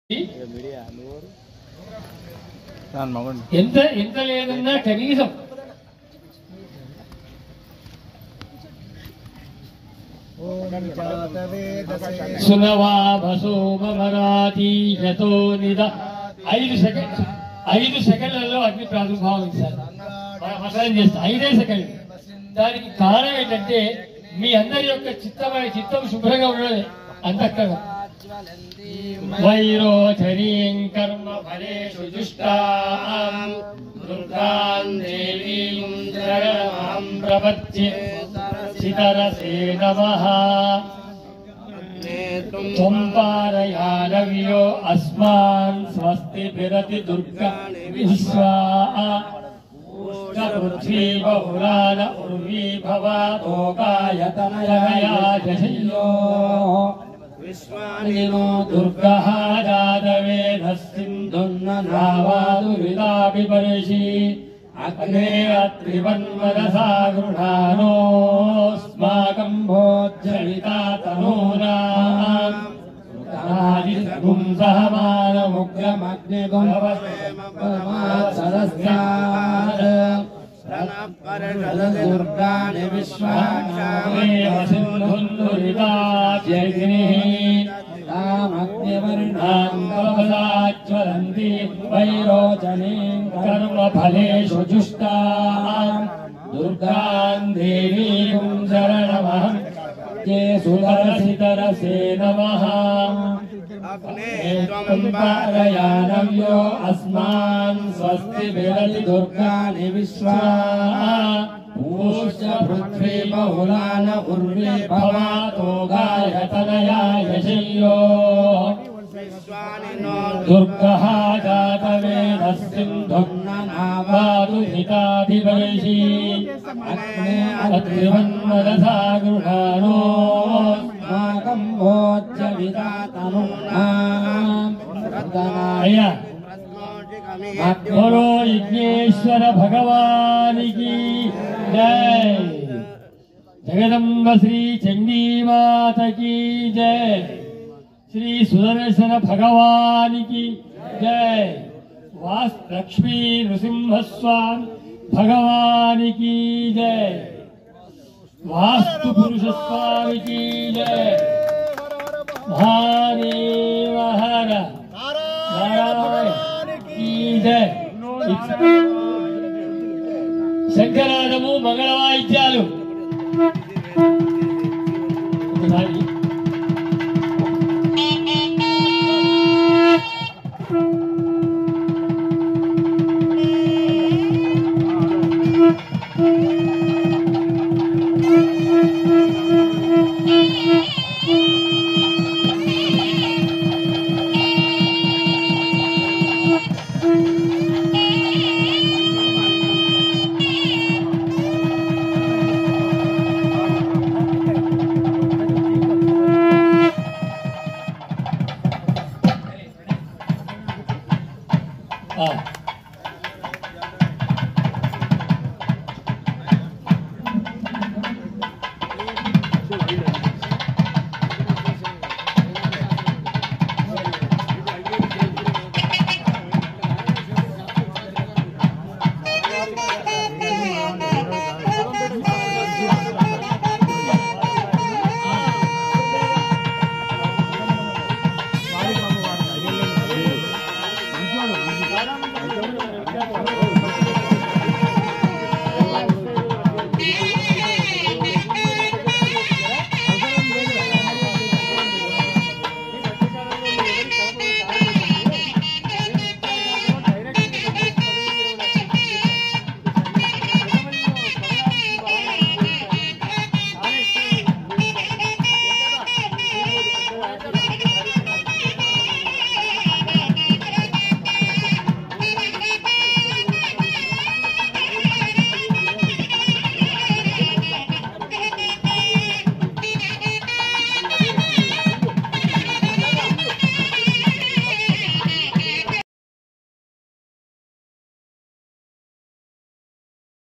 ఎంత లేదన్నా కనీసం సునవా భసోమరాతి యతో నిద 5 సెకండ్లలో అగ్ని ప్రాదుర్భావించాలి. మసాలం చేస్తా 5 సెకండ్లు. దానికి కారణం ఏంటంటే మీ అందరి యొక్క చిత్తం శుభ్రంగా ఉండదు. అంతఃకరణం వైరోచరీం కర్మ ఫలేషు జుష్టాం దుర్గాం దేవీం జగదమహం ప్రపద్యే సితరసే నమః. త్వం పారయానవ్యో అస్మాన్ స్వస్తి విరతి దుర్గా విశ్వా పృథ్వీ బహుళాన ఉర్వీ భవాతోకాయతనయయాజశయ్యో విశ్వానినో దుర్గః జాతవేదస్సింధున్ననావాదురిదాభిపరిషి అగ్నే అత్రివన్మనసా గృహానోస్మాకం భోజ్జలితా తనూనాం సగుం సహమానముగ్రమగ్నిగుం సదస్యాద్ దుర్గాని విశ్వాక్షామేవ సింధున్నురిదాజ్యగ్నిః తామగ్నివర్ణాం కవసాజ్వలంతి వైరోచనీం కర్మఫలేషు జుష్టాం దుర్గాం దేవీం శరణమహం తే సుదర్శితరసే నమః. పారయానవ్యో అస్మాన్ స్వస్తి విరతి దుర్గాని విశ్వా పృథ్వీ బహుళాన ఉర్వీ భవాతోకాయతనయాయశయ్యో దుర్గః జాతవేదస్సింధున్ననావాదుహితాభిపరిషి అగ్నే అత్రివన్మనసా గృహానోస్మాకం భోజ్యవితా తనూనాం. అయ్యా బోలో యజ్ఞేశ్వర భగవానికి జై. జగదంబ శ్రీ చండీమాతకి జై. శ్రీ సుదర్శన భగవానికి జై. లక్ష్మీ నృసింహస్వామి భగవానికి జై. వాస్తు పురుష స్వామికి జై. మహాదేవ హర నారాయణకి జై. శంకరాదము మంగళ వాయిద్యాలు.